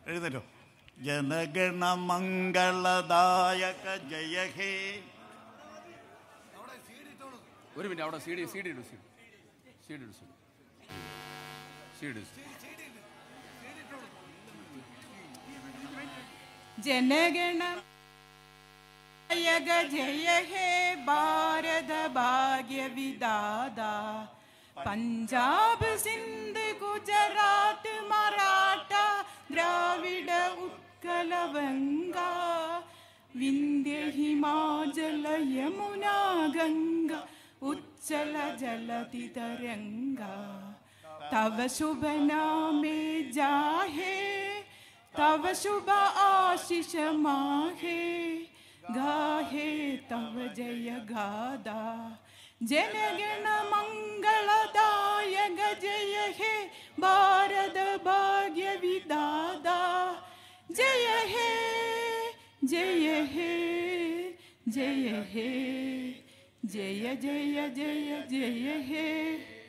എഴുന്നേറ്റോ. ജനഗണ മംഗളദായക ജയ ഹേ. ഒരു മിനിറ്റ്, അവിടെ CD ഇടൂ. ജനഗണ ജയ ഹേ ഭാരത ഭാഗ്യ വിദാതാ. പഞ്ചാബ് സിന്ധ് ഗുജറാത്ത് മറാഠ ദ്രാവിഡ ഉത്കല വംഗ വിന്ധ്യ ഹിമാചല യമുനാ ഗംഗ ഉജ്ജല ജലധി തരംഗ. തവ ശുഭ നാമേ ജാഹേ तव शुभ आशीष माहे गाहे तव जय गादा. जनगण मंगलदायक जय हे भारत भाग्य विदाता. जय हे जय हे जय हे जय जय जय जय हे.